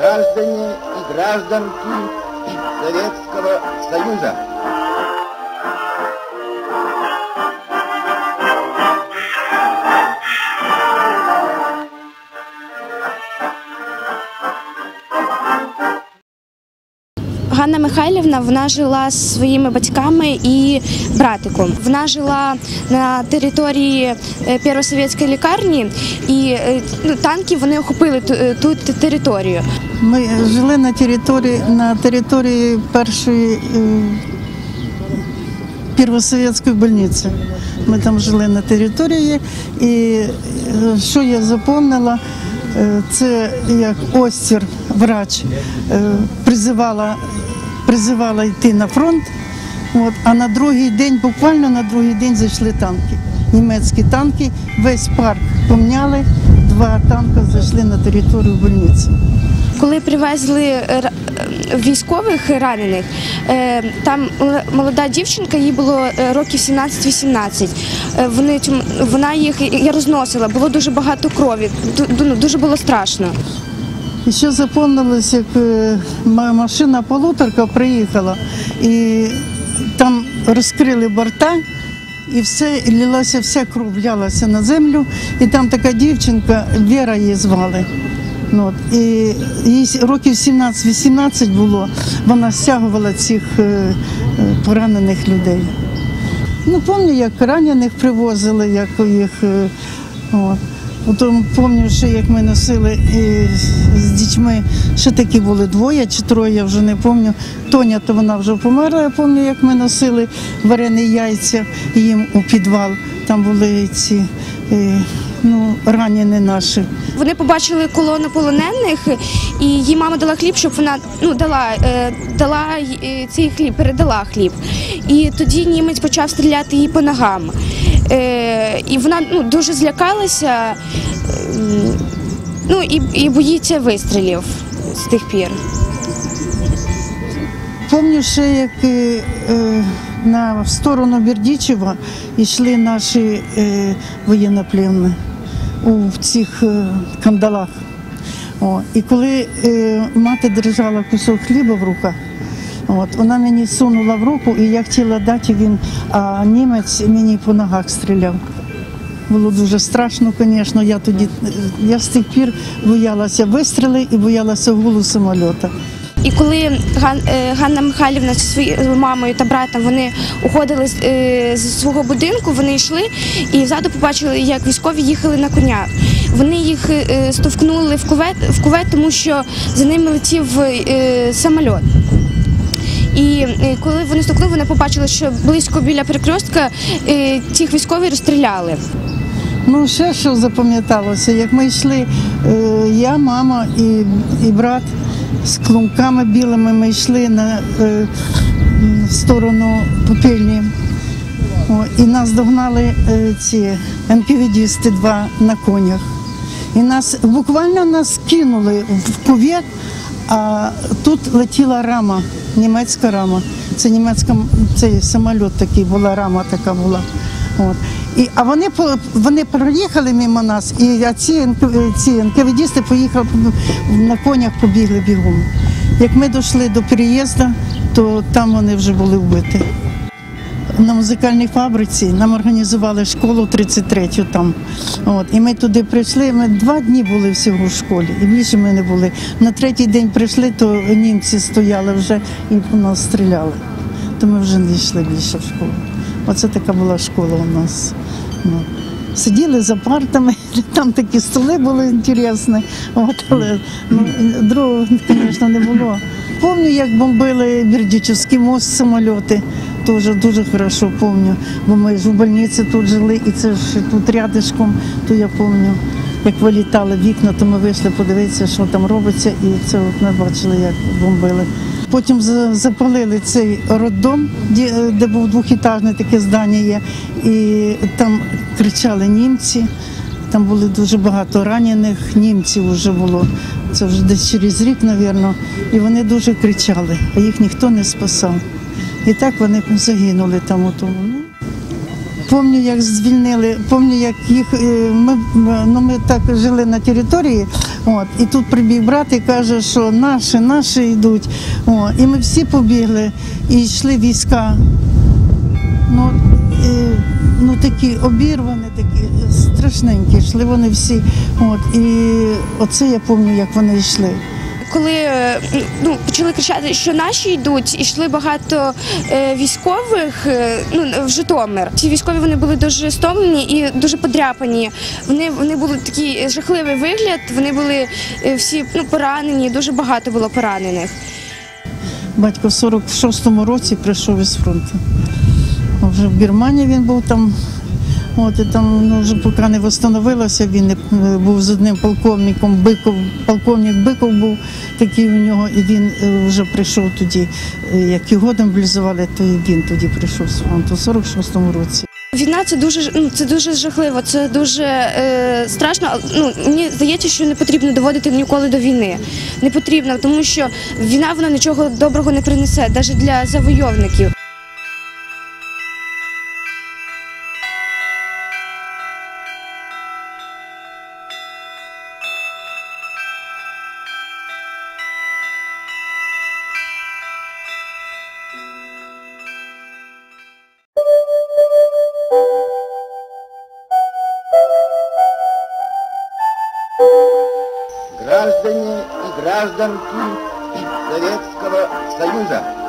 граждане и гражданки Советского Союза. Ганна Михайлівна, вона жила з своїми батьками і братиком. Вона жила на території Первосовєтської лікарні, і танки вони охопили ту територію. Ми жили на території першої Первосовєтської больниці. Ми там жили на території, і що я запам'ятала, це як Остер, врач, призивала йти на фронт, а на другий день, буквально на другий день зайшли танки. Німецькі танки, весь парк поміняли, 2 танки зайшли на територію больниці. Коли привезли військових ранених, там молода дівчинка, їй було років 17-18. Вона їх розносила, було дуже багато крові, дуже було страшно. І ще запам'яталось, як машина полуторка приїхала, і там розкрили борта, і лилася вся кров, лялася на землю, і там така дівчинка, Віра її звали. І їй років 17-18 було, вона стягувала цих поранених людей. Пам'ятаю, як ранених привозили, як їх. Потім пам'ятаю, що як ми носили з дітьми, ще такі були 2 чи 3, я вже не пам'ятаю. Тоня, то вона вже померла, я пам'ятаю, як ми носили варені яйця їм у підвал. Там були ці ранені наші. Вони побачили колону полонених, і їй мама дала хліб, щоб вона дала цей хліб, передала хліб. І тоді німець почав стріляти їй по ногам. І вона дуже злякалася і боїться вистрілів з тих пір. Пам'ятаю ще, як в сторону Бердичева йшли наші воєнноплінні у цих кандалах. І коли мати держала кусок хліба в руках, вона мені сунула в руку, і я хотіла дати, а німець мені по ногах стріляв. Було дуже страшно, звісно. Я з тих пір боялася вистріли і боялася гулу самоліта. І коли Ганна Михайлівна зі своєю мамою та братом, вони уходили з свого будинку, вони йшли і ззаду побачили, як військові їхали на конях. Вони їх штовхнули в кювет, тому що за ними летів самоліт. І коли вони штовхнули, вони побачили, що близько біля перекрестка цих військових розстріляли. Ще що запам'яталося, як ми йшли, я, мама і брат, з клунками білими ми йшли в сторону Попільні. І нас догнали ці НКВД-сти 2 на конях. І буквально нас кинули в кювет, а тут летіла рама, німецька рама. Це самоліт такий, була рама така була. А вони проїхали мимо нас, і ці НКВД-сти поїхали на конях, побігли бігом. Як ми дійшли до переїзду, то там вони вже були вбиті. На музикальній фабриці нам організували школу 33-ю там. І ми туди прийшли, ми 2 дні були всього в школі, і більше ми не були. На 3-й день прийшли, то німці стояли вже і по нас стріляли. То ми вже не йшли більше в школу. Оце така була школа у нас. Сиділи за партами, там такі столи були цікаві, але другого, звісно, не було. Пам'ятаю, як бомбили Бердичевський мост, самоліти, теж дуже добре пам'ятаю, бо ми ж у больниці тут жили, і це ж тут рядишком, то я пам'ятаю, як вилітали вікна, то ми вийшли подивитися, що там робиться, і це ми бачили, як бомбили. Потім запалили цей роддом, де був 2-етажне таке здання, і там кричали німці, там було дуже багато ранених, німців вже було, це вже десь через рік, мабуть, і вони дуже кричали, а їх ніхто не спасав. І так вони загинули там у тому. Пам'ятаю, як звільнили, пам'ятаю, як їх, ми так жили на території, і тут прибіг брат і каже, що наші йдуть. І ми всі побігли, і йшли війська. Такі обірвані, такі страшненькі, йшли вони всі. І оце я пам'ятаю, як вони йшли. Коли почали кричати, що наші йдуть, йшли багато військових в Житомир. Ці військові вони були дуже стомлені і дуже подряпані. Вони були такий жахливий вигляд, вони були всі поранені, дуже багато було поранених. Батько в 46-му році прийшов із фронту. Вже в Германії він був там. І там вже поки не встановилося, він був з одним полковником, полковник Биков був такий у нього, і він вже прийшов тоді, як його демобілізували, то і він тоді прийшов з фронту в 46-му році. Війна це дуже жахливо, це дуже страшно. Мені здається, що не потрібно доводити ніколи до війни. Не потрібно, тому що війна вона нічого доброго не принесе, навіть для завойовників. Граждане и гражданки Советского Союза.